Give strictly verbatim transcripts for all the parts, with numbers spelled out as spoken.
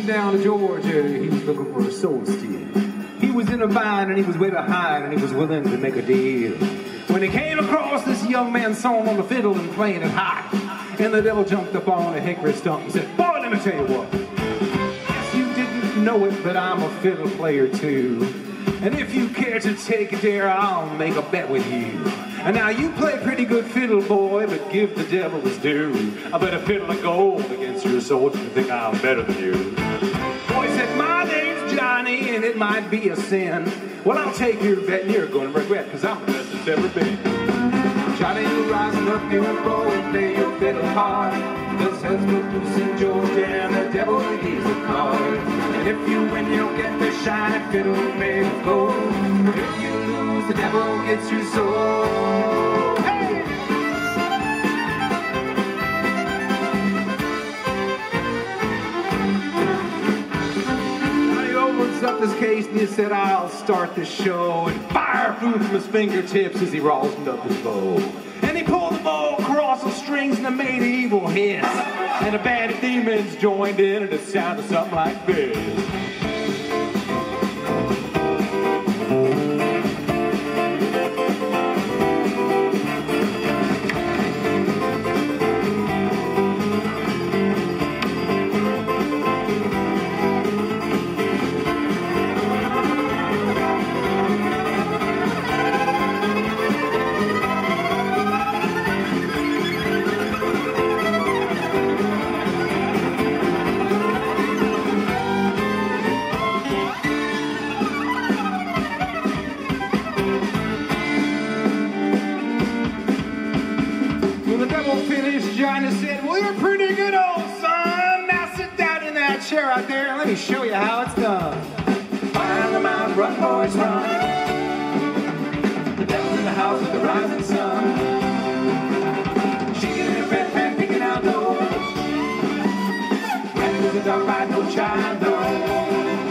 went down to Georgia, he was looking for a soul steal. He was in a bind and he was way behind and he was willing to make a deal. When he came across this young man sawing on the fiddle and playing it hot, and the devil jumped up on a hickory stump and said, boy, let me tell you what. Yes, you didn't know it, but I'm a fiddle player too. And if you care to take a dare, I'll make a bet with you. And now you play pretty good fiddle, boy, but give the devil his due. I bet a fiddle of gold against your sword if you think I'm better than you. Boy said, my name's Johnny, and it might be a sin. Well, I'll take your bet, and you're going to regret, because I'm the best that's ever been. Johnny, you're rising up your bow and play your fiddle hard. This has been loose in Georgia, and the devil he's a card. And if you win, you'll get the shiny fiddle made of gold. If you lose, the devil gets your soul. Hey! Johnny opens up his case and he said, I'll start the show. And fire flew from his fingertips as he rosined up his bow. And he pulled the bow across the strings and it made an evil hiss. And a band of demons joined in and it sounded something like this. When the devil finished, Johnny said, well, you're pretty good, old son. Now sit down in that chair out there and let me show you how it's done. Climb the mountain, run, boys, run. The devil's in the house with the rising sun. Shaking in the red pan, picking out dough. Ran into the dark by no child, though.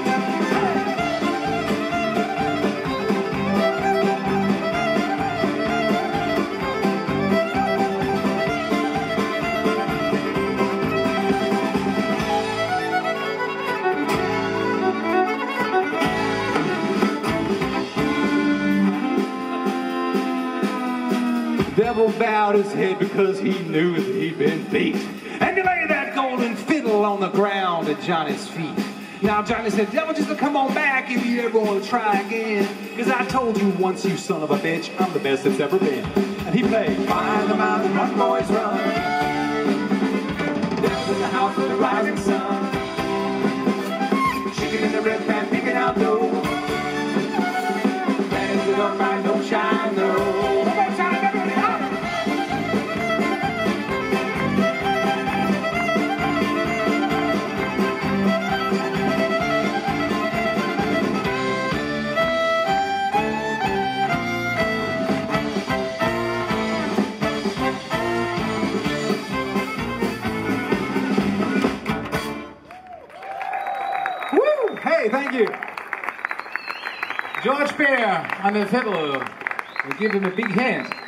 The devil bowed his head because he knew that he'd been beat. And he laid that golden fiddle on the ground at Johnny's feet. Now Johnny said, devil, just to come on back if you ever want to try again. Because I told you once, you son of a bitch, I'm the best that's ever been. And he played, climb the mountain, run, boys, run. The devil's in the house with the rising sun. Shaking in the red pan, picking out dough. Hands it up by no shine, no. Hey, thank you. George Fair on the fiddle. We'll give him a big hand.